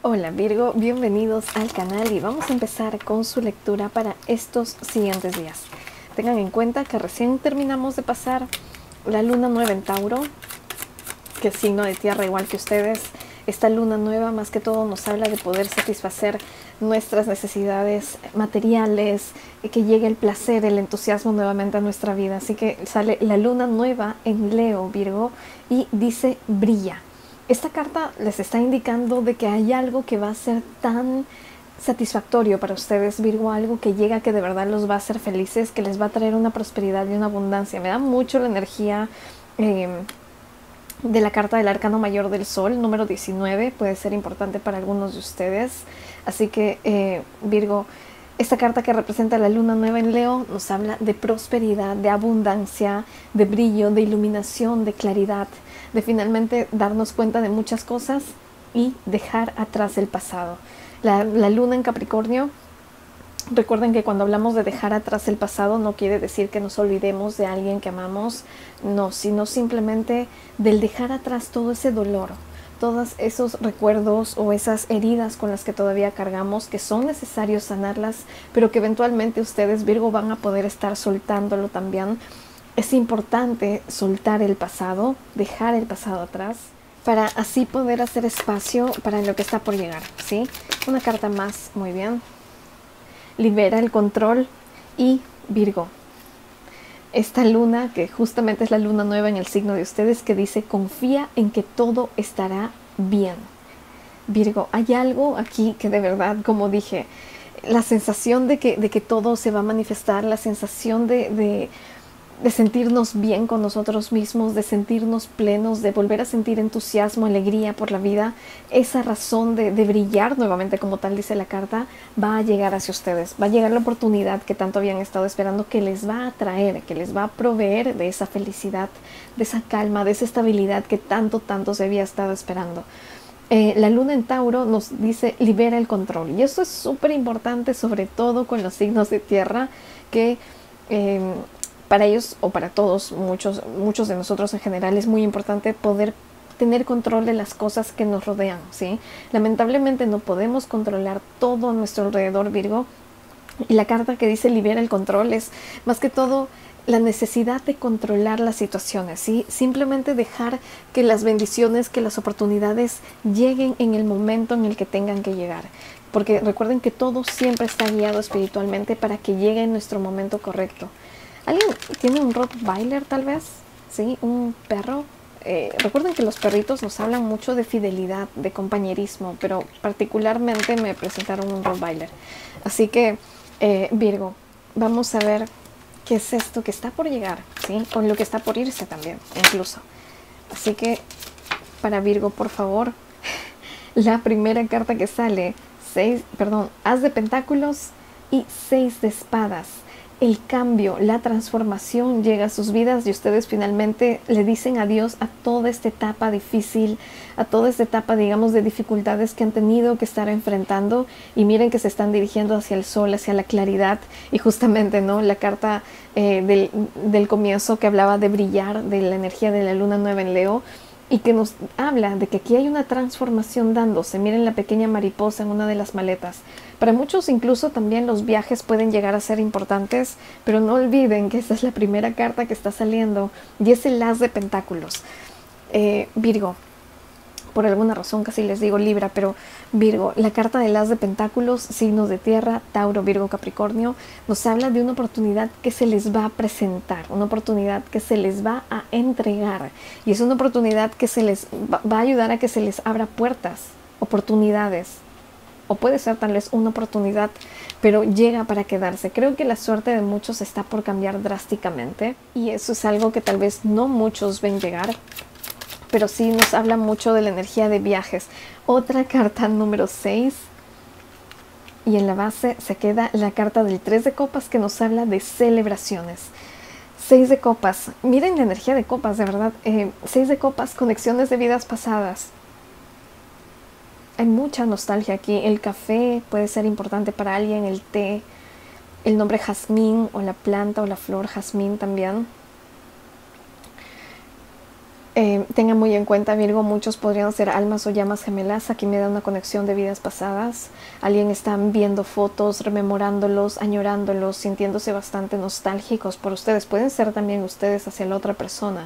Hola Virgo, bienvenidos al canal y vamos a empezar con su lectura para estos siguientes días. Tengan en cuenta que recién terminamos de pasar la luna nueva en Tauro, que es signo de tierra igual que ustedes. Esta luna nueva más que todo nos habla de poder satisfacer nuestras necesidades materiales, que llegue el placer, el entusiasmo nuevamente a nuestra vida. Así que sale la luna nueva en Leo, Virgo, y dice brilla. Esta carta les está indicando de que hay algo que va a ser tan satisfactorio para ustedes, Virgo, algo que llega que de verdad los va a hacer felices, que les va a traer una prosperidad y una abundancia. Me da mucho la energía de la carta del arcano mayor del sol, número 19, puede ser importante para algunos de ustedes. Así que Virgo, esta carta que representa la luna nueva en Leo nos habla de prosperidad, de abundancia, de brillo, de iluminación, de claridad, de finalmente darnos cuenta de muchas cosas y dejar atrás el pasado. La luna en Capricornio, recuerden que cuando hablamos de dejar atrás el pasado no quiere decir que nos olvidemos de alguien que amamos, no, sino simplemente del dejar atrás todo ese dolor, todos esos recuerdos o esas heridas con las que todavía cargamos, que son necesarios sanarlas, pero que eventualmente ustedes, Virgo, van a poder estar soltándolo también. Es importante soltar el pasado, dejar el pasado atrás, para así poder hacer espacio para lo que está por llegar, ¿sí? Una carta más, muy bien. Libera el control. Y Virgo, esta luna, que justamente es la luna nueva en el signo de ustedes, que dice confía en que todo estará bien. Virgo, hay algo aquí que de verdad, como dije, la sensación de que todo se va a manifestar, la sensación de sentirnos bien con nosotros mismos, de sentirnos plenos, de volver a sentir entusiasmo, alegría por la vida, esa razón de brillar nuevamente, como tal dice la carta, va a llegar hacia ustedes, va a llegar la oportunidad que tanto habían estado esperando, que les va a traer, que les va a proveer de esa felicidad, de esa calma, de esa estabilidad que tanto se había estado esperando. La luna en Tauro nos dice libera el control, y eso es súper importante, sobre todo con los signos de tierra, que para ellos o para todos, muchos de nosotros en general, es muy importante poder tener control de las cosas que nos rodean, ¿sí? Lamentablemente no podemos controlar todo a nuestro alrededor, Virgo, y la carta que dice libera el control es más que todo la necesidad de controlar las situaciones, ¿sí? Simplemente dejar que las bendiciones, que las oportunidades lleguen en el momento en el que tengan que llegar. Porque recuerden que todo siempre está guiado espiritualmente para que llegue en nuestro momento correcto. ¿Alguien tiene un Rottweiler tal vez? ¿Sí? ¿Un perro? Recuerden que los perritos nos hablan mucho de fidelidad, de compañerismo, pero particularmente me presentaron un Rottweiler. Así que, Virgo, vamos a ver qué es esto que está por llegar, ¿sí? O lo que está por irse también, incluso. Así que, para Virgo, por favor, la primera carta que sale, As de Pentáculos y 6 de Espadas. El cambio, la transformación llega a sus vidas y ustedes finalmente le dicen adiós a toda esta etapa difícil, a toda esta etapa, digamos, de dificultades que han tenido que estar enfrentando, y miren que se están dirigiendo hacia el sol, hacia la claridad. Y justamente, ¿no?, la carta del comienzo que hablaba de brillar, de la energía de la luna nueva en Leo, y que nos habla de que aquí hay una transformación dándose. Miren la pequeña mariposa en una de las maletas. Para muchos incluso también los viajes pueden llegar a ser importantes, pero no olviden que esta es la primera carta que está saliendo y es el As de Pentáculos. Virgo, por alguna razón casi les digo Libra, pero Virgo, la carta del As de Pentáculos, signos de tierra, Tauro, Virgo, Capricornio, nos habla de una oportunidad que se les va a presentar, una oportunidad que se les va a entregar, y es una oportunidad que se les va a ayudar a que se les abra puertas, oportunidades, o puede ser tal vez una oportunidad, pero llega para quedarse. Creo que la suerte de muchos está por cambiar drásticamente, y eso es algo que tal vez no muchos ven llegar, pero sí nos habla mucho de la energía de viajes. Otra carta número 6, y en la base se queda la carta del 3 de copas, que nos habla de celebraciones. 6 de copas, miren la energía de copas, de verdad. 6 de copas, conexiones de vidas pasadas. Hay mucha nostalgia aquí. El café puede ser importante para alguien, el té, el nombre jazmín, o la planta o la flor jazmín también. Tengan muy en cuenta, Virgo, muchos podrían ser almas o llamas gemelas. Aquí me da una conexión de vidas pasadas. Alguien está viendo fotos, rememorándolos, añorándolos, sintiéndose bastante nostálgicos por ustedes. Pueden ser también ustedes hacia la otra persona.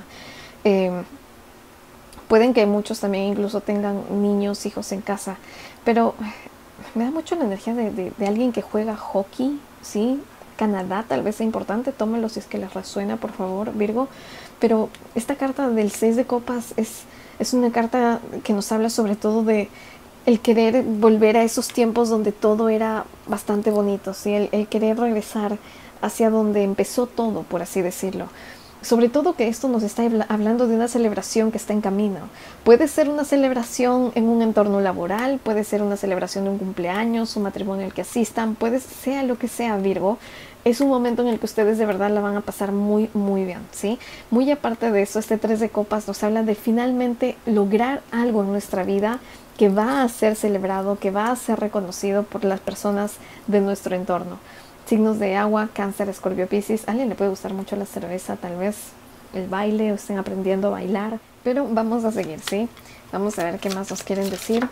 Pueden que muchos también incluso tengan niños, hijos en casa. Pero me da mucho la energía de alguien que juega hockey, ¿sí? Canadá tal vez sea importante, tómelo si es que les resuena, por favor, Virgo. Pero esta carta del 6 de copas es una carta que nos habla sobre todo de el querer volver a esos tiempos donde todo era bastante bonito, ¿sí? El querer regresar hacia donde empezó todo, por así decirlo. Sobre todo que esto nos está hablando de una celebración que está en camino. Puede ser una celebración en un entorno laboral, puede ser una celebración de un cumpleaños, un matrimonio al que asistan, sea lo que sea, Virgo. Es un momento en el que ustedes de verdad la van a pasar muy, muy bien, ¿sí? Muy aparte de eso, este 3 de copas nos habla de finalmente lograr algo en nuestra vida que va a ser celebrado, que va a ser reconocido por las personas de nuestro entorno. Signos de agua, Cáncer, Escorpio, Piscis. A alguien le puede gustar mucho la cerveza, tal vez el baile, o estén aprendiendo a bailar. Pero vamos a seguir, ¿sí? Vamos a ver qué más nos quieren decir.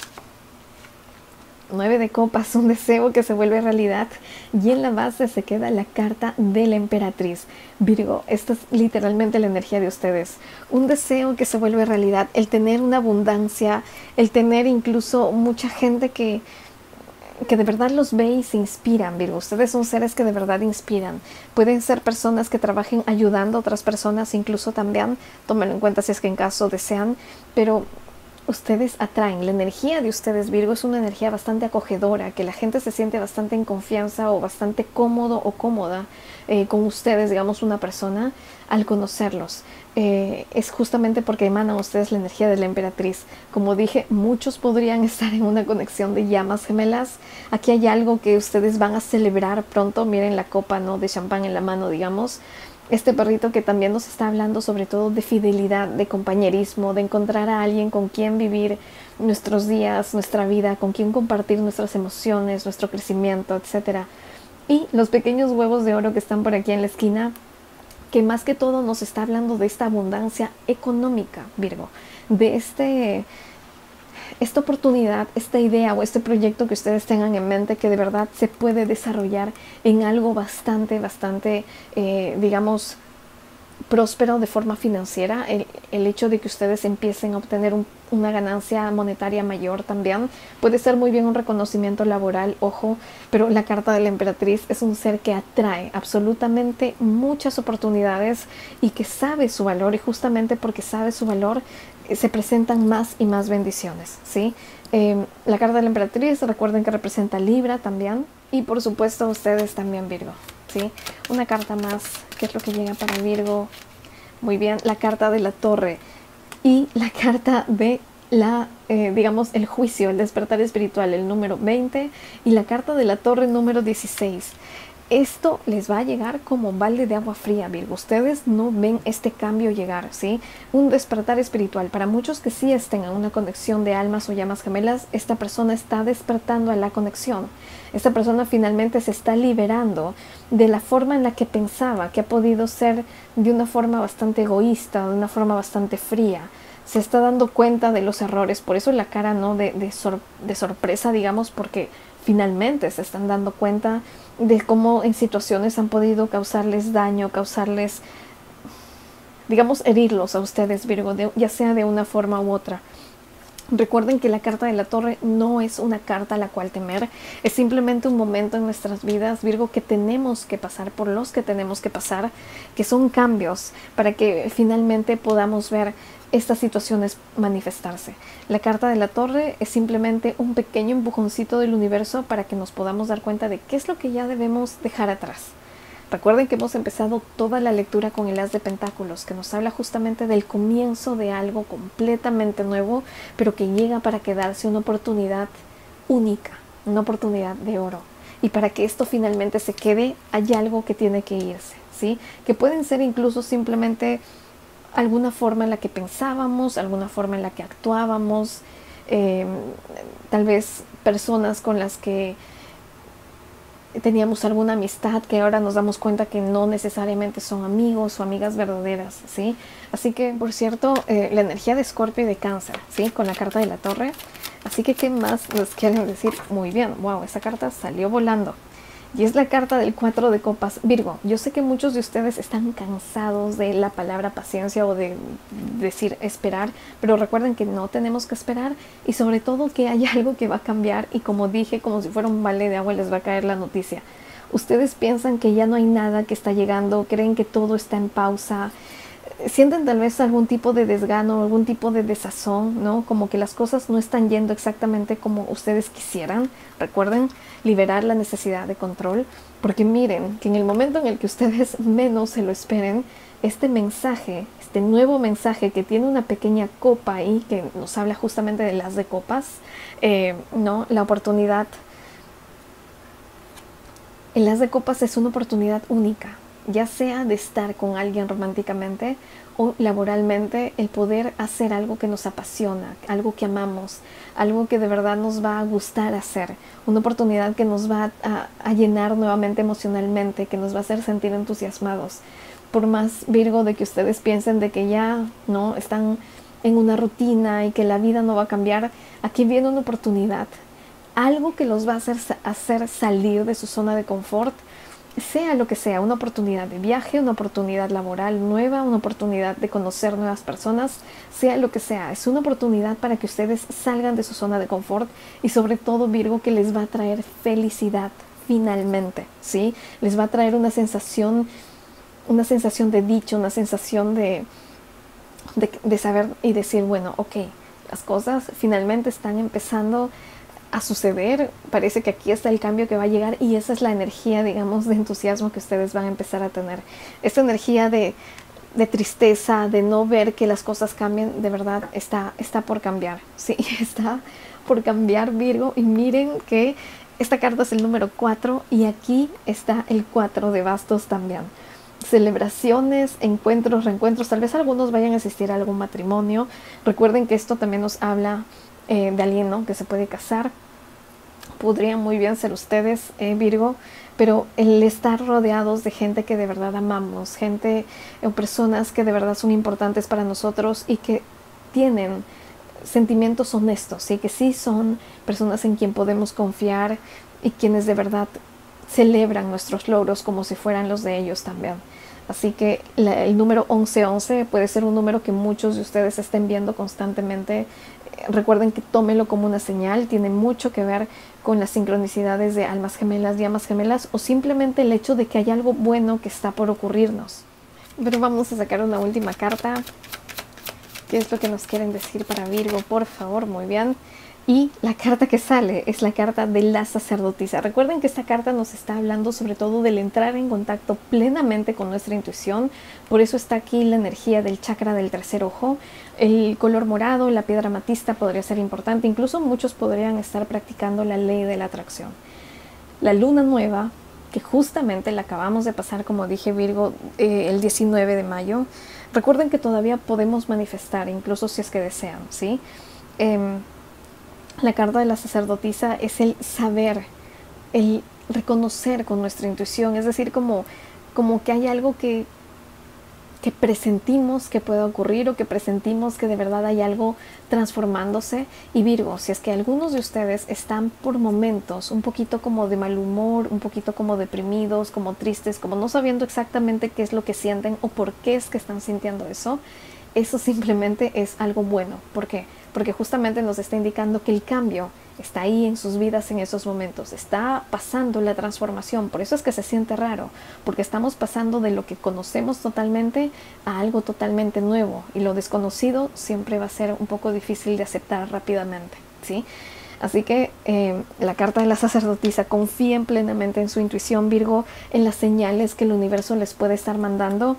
9 de copas, un deseo que se vuelve realidad. Y en la base se queda la carta de la emperatriz. Virgo, esta es literalmente la energía de ustedes. Un deseo que se vuelve realidad. El tener una abundancia, el tener incluso mucha gente que de verdad los ve y se inspiran, Virgo. Ustedes son seres que de verdad inspiran. Pueden ser personas que trabajen ayudando a otras personas, incluso también, tómenlo en cuenta si es que en caso desean, pero ustedes atraen. La energía de ustedes, Virgo, es una energía bastante acogedora, que la gente se siente bastante en confianza o bastante cómodo o cómoda con ustedes, digamos, una persona, al conocerlos. Es justamente porque emanan ustedes la energía de la emperatriz. Como dije, muchos podrían estar en una conexión de llamas gemelas. Aquí hay algo que ustedes van a celebrar pronto. Miren la copa, ¿no?, de champán en la mano, digamos. Este perrito que también nos está hablando sobre todo de fidelidad, de compañerismo, de encontrar a alguien con quien vivir nuestros días, nuestra vida, con quien compartir nuestras emociones, nuestro crecimiento, etc. Y los pequeños huevos de oro que están por aquí en la esquina, que más que todo nos está hablando de esta abundancia económica, Virgo, de esta oportunidad, esta idea o este proyecto que ustedes tengan en mente que de verdad se puede desarrollar en algo bastante, digamos, próspero de forma financiera. El hecho de que ustedes empiecen a obtener una ganancia monetaria mayor también puede ser muy bien un reconocimiento laboral, ojo, pero la carta de la emperatriz es un ser que atrae absolutamente muchas oportunidades y que sabe su valor, y justamente porque sabe su valor se presentan más y más bendiciones, ¿sí? La carta de la emperatriz, recuerden que representa Libra también, y por supuesto ustedes también, Virgo, ¿sí? Una carta más, ¿qué es lo que llega para Virgo? Muy bien, la carta de la torre y la carta de digamos, el juicio, el despertar espiritual, el número 20, y la carta de la torre número 16. Esto les va a llegar como balde de agua fría, Virgo. Ustedes no ven este cambio llegar, ¿sí? Un despertar espiritual. Para muchos que sí estén en una conexión de almas o llamas gemelas, esta persona está despertando a la conexión. Esta persona finalmente se está liberando de la forma en la que pensaba, que ha podido ser de una forma bastante egoísta, de una forma bastante fría. Se está dando cuenta de los errores, por eso la cara, ¿no?, de sorpresa, digamos, porque finalmente se están dando cuenta de cómo en situaciones han podido causarles daño, digamos, herirlos a ustedes, Virgo, ya sea de una forma u otra. Recuerden que la carta de la torre no es una carta a la cual temer, es simplemente un momento en nuestras vidas, Virgo, que tenemos que pasar, por los que tenemos que pasar, que son cambios para que finalmente podamos ver estas situaciones manifestarse. La carta de la torre es simplemente un pequeño empujoncito del universo para que nos podamos dar cuenta de qué es lo que ya debemos dejar atrás. Recuerden que hemos empezado toda la lectura con el As de Pentáculos, que nos habla justamente del comienzo de algo completamente nuevo, pero que llega para quedarse, una oportunidad única, una oportunidad de oro. Y para que esto finalmente se quede, hay algo que tiene que irse, ¿sí? Que pueden ser incluso simplemente alguna forma en la que pensábamos, alguna forma en la que actuábamos, tal vez personas con las que teníamos alguna amistad que ahora nos damos cuenta que no necesariamente son amigos o amigas verdaderas, ¿sí? Así que, por cierto, la energía de Escorpio y de Cáncer, ¿sí? Con la carta de la Torre. Así que, ¿qué más nos quieren decir? Muy bien, wow, esa carta salió volando. Y es la carta del 4 de copas. Virgo, yo sé que muchos de ustedes están cansados de la palabra paciencia o de decir esperar, pero recuerden que no tenemos que esperar y sobre todo que hay algo que va a cambiar y como dije, como si fuera un balde de agua les va a caer la noticia. Ustedes piensan que ya no hay nada que está llegando, creen que todo está en pausa, sienten tal vez algún tipo de desgano, algún tipo de desazón, ¿no? Como que las cosas no están yendo exactamente como ustedes quisieran. Recuerden liberar la necesidad de control, porque miren que en el momento en el que ustedes menos se lo esperen, este mensaje, este nuevo mensaje que tiene una pequeña copa ahí, que nos habla justamente de las de copas, ¿no? La oportunidad. El as de copas es una oportunidad única, ya sea de estar con alguien románticamente o laboralmente, el poder hacer algo que nos apasiona, algo que amamos, algo que de verdad nos va a gustar hacer, una oportunidad que nos va a llenar nuevamente emocionalmente, que nos va a hacer sentir entusiasmados. Por más, Virgo, de que ustedes piensen de que ya no están en una rutina y que la vida no va a cambiar, aquí viene una oportunidad, algo que los va a hacer salir de su zona de confort, sea lo que sea, una oportunidad de viaje, una oportunidad laboral nueva, una oportunidad de conocer nuevas personas, sea lo que sea, es una oportunidad para que ustedes salgan de su zona de confort y sobre todo, Virgo, que les va a traer felicidad finalmente, ¿sí? Les va a traer una sensación de dicho, una sensación de saber y decir, bueno, ok, las cosas finalmente están empezando a suceder, parece que aquí está el cambio que va a llegar y esa es la energía, digamos, de entusiasmo que ustedes van a empezar a tener. Esta energía de tristeza, de no ver que las cosas cambien, de verdad está por cambiar, sí, está por cambiar, Virgo, y miren que esta carta es el número 4 y aquí está el 4 de bastos también. Celebraciones, encuentros, reencuentros, tal vez algunos vayan a asistir a algún matrimonio. Recuerden que esto también nos habla de alguien, ¿no?, que se puede casar. Podrían muy bien ser ustedes, Virgo, pero el estar rodeados de gente que de verdad amamos, gente o personas que de verdad son importantes para nosotros y que tienen sentimientos honestos, ¿sí? Que sí son personas en quien podemos confiar y quienes de verdad celebran nuestros logros como si fueran los de ellos también. Así que el número 1111 puede ser un número que muchos de ustedes estén viendo constantemente. Recuerden que tómenlo como una señal, tiene mucho que ver con las sincronicidades de almas gemelas, llamas gemelas o simplemente el hecho de que hay algo bueno que está por ocurrirnos. Pero vamos a sacar una última carta. ¿Qué es lo que nos quieren decir para Virgo? Por favor, muy bien. Y la carta que sale es la carta de la sacerdotisa. Recuerden que esta carta nos está hablando sobre todo del entrar en contacto plenamente con nuestra intuición. Por eso está aquí la energía del chakra del tercer ojo. El color morado, la piedra amatista podría ser importante. Incluso muchos podrían estar practicando la ley de la atracción. La luna nueva, que justamente la acabamos de pasar, como dije, Virgo, el 19 de mayo. Recuerden que todavía podemos manifestar, incluso si es que desean, ¿sí? La carta de la sacerdotisa es el saber, el reconocer con nuestra intuición, es decir, como que hay algo que presentimos que pueda ocurrir o que presentimos que de verdad hay algo transformándose. Y Virgo, si es que algunos de ustedes están por momentos un poquito como de mal humor, un poquito como deprimidos, como tristes, como no sabiendo exactamente qué es lo que sienten o por qué es que están sintiendo eso simplemente es algo bueno. ¿Por qué? Porque justamente nos está indicando que el cambio está ahí en sus vidas en esos momentos, está pasando la transformación. Por eso es que se siente raro, porque estamos pasando de lo que conocemos totalmente a algo totalmente nuevo, y lo desconocido siempre va a ser un poco difícil de aceptar rápidamente, ¿sí? Así que la carta de la sacerdotisa, confíen plenamente en su intuición, Virgo, en las señales que el universo les puede estar mandando,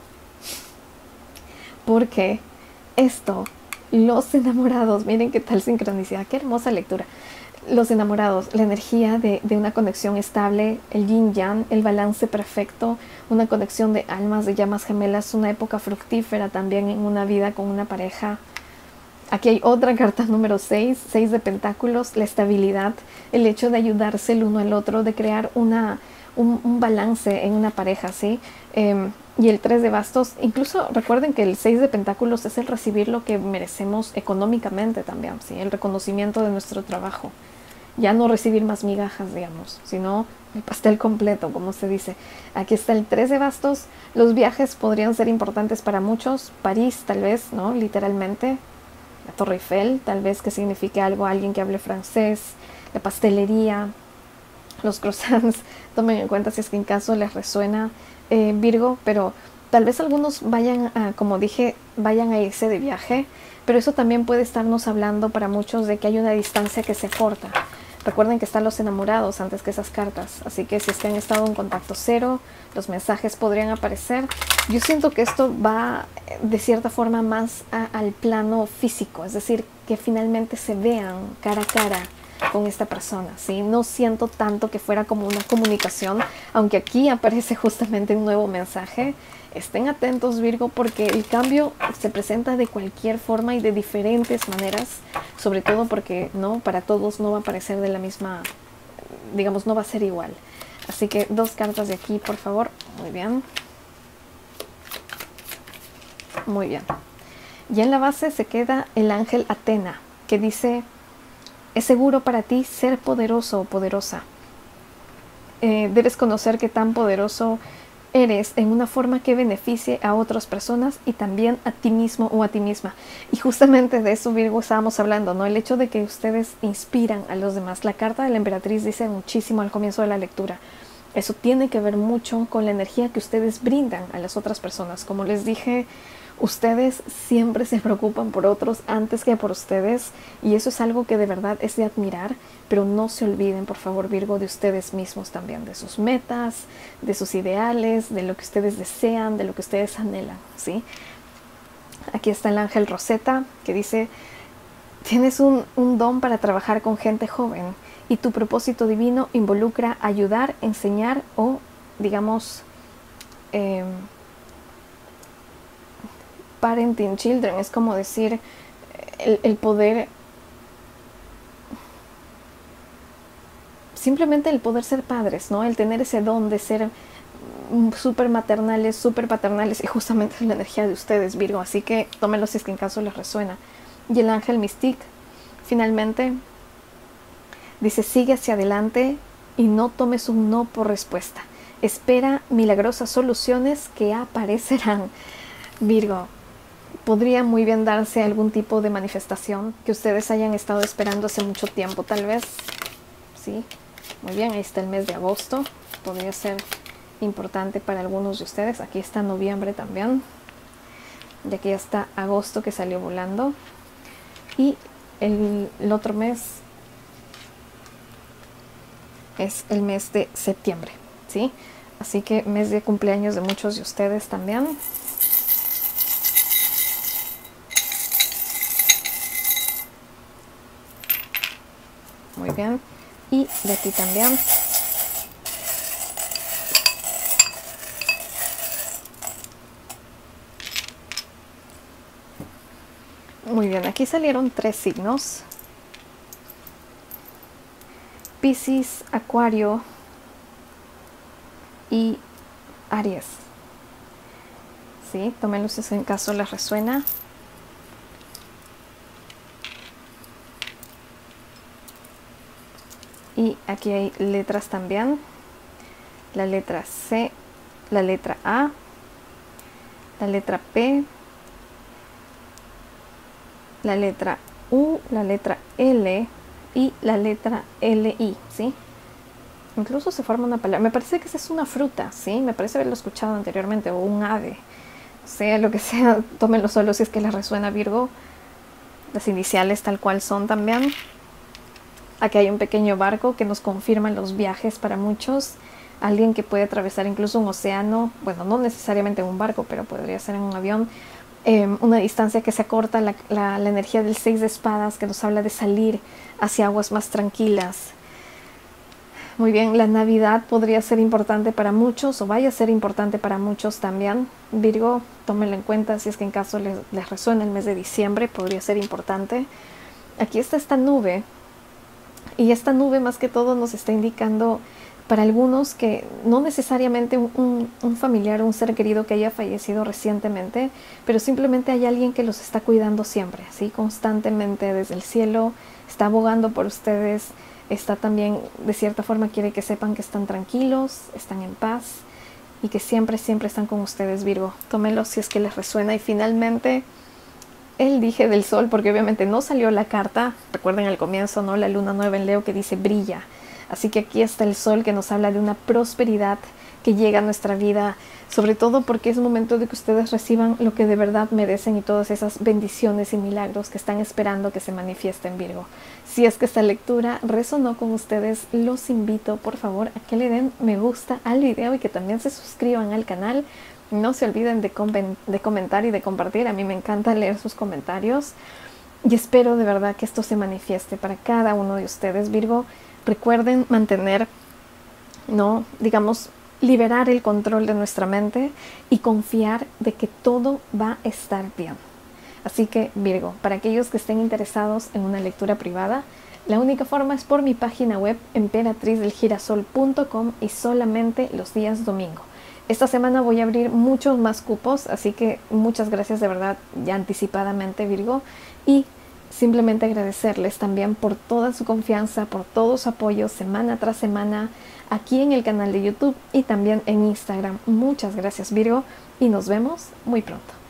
porque los enamorados, miren qué tal sincronicidad, qué hermosa lectura. Los enamorados, la energía de una conexión estable, el yin yang, el balance perfecto, una conexión de almas, de llamas gemelas, una época fructífera también en una vida con una pareja. Aquí hay otra carta número 6, 6 de pentáculos, la estabilidad, el hecho de ayudarse el uno al otro, de crear una un balance en una pareja, ¿sí? Y el 3 de bastos, incluso recuerden que el 6 de pentáculos es el recibir lo que merecemos económicamente también, ¿sí? El reconocimiento de nuestro trabajo. Ya no recibir más migajas, digamos, sino el pastel completo, como se dice. Aquí está el 3 de bastos. Los viajes podrían ser importantes para muchos. París, tal vez, ¿no? Literalmente. La Torre Eiffel, tal vez que signifique algo a alguien que hable francés. La pastelería, los croissants. Tomen en cuenta si es que en caso les resuena Virgo, pero tal vez algunos vayan a, como dije, vayan a irse de viaje, pero eso también puede estarnos hablando para muchos de que hay una distancia que se corta. Recuerden que están los enamorados antes que esas cartas, así que si es que han estado en contacto cero, los mensajes podrían aparecer. Yo siento que esto va de cierta forma más al plano físico, es decir, que finalmente se vean cara a cara con esta persona, ¿sí? No siento tanto que fuera como una comunicación, aunque aquí aparece justamente un nuevo mensaje. Estén atentos, Virgo, porque el cambio se presenta de cualquier forma y de diferentes maneras, sobre todo porque no para todos no va a aparecer de la misma, digamos, no va a ser igual. Así que 2 cartas de aquí, por favor. Muy bien. Muy bien. Y en la base se queda el ángel Atena, que dice: es seguro para ti ser poderoso o poderosa. Debes conocer que tan poderoso eres en una forma que beneficie a otras personas y también a ti mismo o a ti misma. Y justamente de eso, Virgo, estábamos hablando, ¿no? El hecho de que ustedes inspiran a los demás. La carta de la emperatriz dice muchísimo al comienzo de la lectura. Eso tiene que ver mucho con la energía que ustedes brindan a las otras personas. Como les dije, ustedes siempre se preocupan por otros antes que por ustedes, y eso es algo que de verdad es de admirar, pero no se olviden, por favor, Virgo, de ustedes mismos también, de sus metas, de sus ideales, de lo que ustedes desean, de lo que ustedes anhelan, ¿sí? Aquí está el ángel Rosetta, que dice: tienes un don para trabajar con gente joven y tu propósito divino involucra ayudar, enseñar o, digamos, parenting children, es como decir el poder, simplemente el poder ser padres, ¿no? El tener ese don de ser súper maternales, súper paternales, y justamente es la energía de ustedes, Virgo, así que tómenlo si es que en caso les resuena. Y el ángel Mystique finalmente dice: sigue hacia adelante y no tomes un no por respuesta, espera milagrosas soluciones que aparecerán. Virgo, podría muy bien darse algún tipo de manifestación que ustedes hayan estado esperando hace mucho tiempo, tal vez, ¿sí? Muy bien, ahí está el mes de agosto, podría ser importante para algunos de ustedes. Aquí está noviembre también, y aquí ya está agosto que salió volando, y el otro mes es el mes de septiembre, ¿sí? Así que mes de cumpleaños de muchos de ustedes también. Muy bien, y de aquí también. Muy bien, aquí salieron 3 signos: Piscis, Acuario y Aries. ¿Sí? Tómenlo si en caso les resuena. Y aquí hay letras también: la letra C, la letra A, la letra P, la letra U, la letra L y la letra LI, ¿sí? Incluso se forma una palabra, me parece que esa es una fruta, ¿sí? Me parece haberlo escuchado anteriormente, o un ave, sea lo que sea, tómenlo solo si es que les resuena, Virgo. Las iniciales tal cual son también. Aquí hay un pequeño barco que nos confirma los viajes para muchos. Alguien que puede atravesar incluso un océano, bueno, no necesariamente en un barco, pero podría ser en un avión. Una distancia que se acorta, la energía del 6 de espadas, que nos habla de salir hacia aguas más tranquilas. Muy bien, la Navidad podría ser importante para muchos, o vaya a ser importante para muchos también. Virgo, tómenlo en cuenta si es que en caso les resuena el mes de diciembre, podría ser importante. Aquí está esta nube, y esta nube más que todo nos está indicando Para algunos que no necesariamente un familiar o un ser querido que haya fallecido recientemente, pero simplemente hay alguien que los está cuidando siempre, así constantemente desde el cielo, está abogando por ustedes, está también de cierta forma quiere que sepan que están tranquilos, están en paz y que siempre, siempre están con ustedes, Virgo. Tómenlo si es que les resuena. Y finalmente, el dije del sol, porque obviamente no salió la carta, recuerden al comienzo, ¿no? La luna nueva en Leo que dice brilla. Así que aquí está el sol que nos habla de una prosperidad que llega a nuestra vida, sobre todo porque es momento de que ustedes reciban lo que de verdad merecen y todas esas bendiciones y milagros que están esperando que se manifiesten, Virgo. Si es que esta lectura resonó con ustedes, los invito por favor a que le den me gusta al video y que también se suscriban al canal. No se olviden de comentar y de compartir. A mí me encanta leer sus comentarios y espero de verdad que esto se manifieste para cada uno de ustedes, Virgo. Recuerden mantener, no, digamos, liberar el control de nuestra mente y confiar de que todo va a estar bien. Así que, Virgo, para aquellos que estén interesados en una lectura privada, la única forma es por mi página web emperatriz-del-girasol.com y solamente los días domingo. Esta semana voy a abrir muchos más cupos, así que muchas gracias de verdad ya anticipadamente, Virgo, y simplemente agradecerles también por toda su confianza, por todo su apoyo semana tras semana aquí en el canal de YouTube y también en Instagram. Muchas gracias, Virgo, y nos vemos muy pronto.